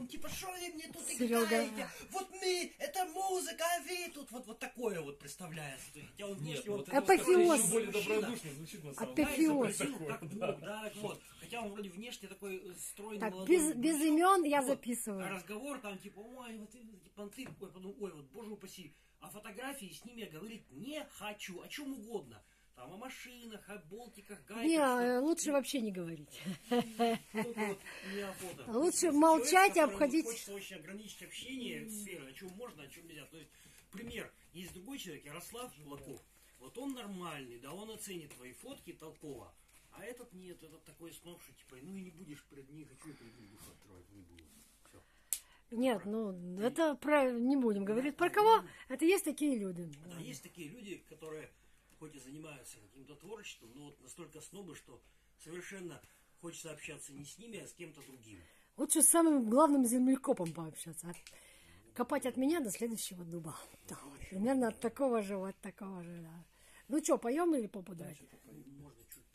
типа, что вы мне тут Серега. играете? Вот мы, это музыка, а вы тут вот такое вот представляется. Хотя он внешне вот апофеоз. Более добродушно звучит на самом Апофеоз. как Бог, да, так вот. Хотя он вроде внешне такой стройный, Так, молодой. без имен я Вот. записываю. А разговор там типа, ой, вот типа, ты, ой, потом, ой, вот боже упаси. А фотографии с ними я говорить не хочу, о чем угодно. Там о машинах, о болтиках, гайках. Не, лучше вообще не говорить. Только вот не о фото. Лучше молчать и Человек, обходить. Хочется очень ограничить общение, сферы, о чем можно, о чем нельзя. То есть, пример, есть другой человек, Ярослав Кулаков. Вот он нормальный, да, он оценит твои фотки толково. А этот нет, этот такой сноб, что типа, ну и не будешь не хочу я перед ним душу открывать, не буду. Все. Нет, ну это про не будем говорить про кого. Это есть такие люди. Да, есть такие люди, которые хоть и занимаются каким-то творчеством, но вот настолько снобы, что совершенно хочется общаться не с ними, а с кем-то другим. Лучше с самым главным землекопом пообщаться. Копать от меня до следующего дуба. Да, вот, примерно от такого же, да. Ну что, поем или попу дать? Можно чуть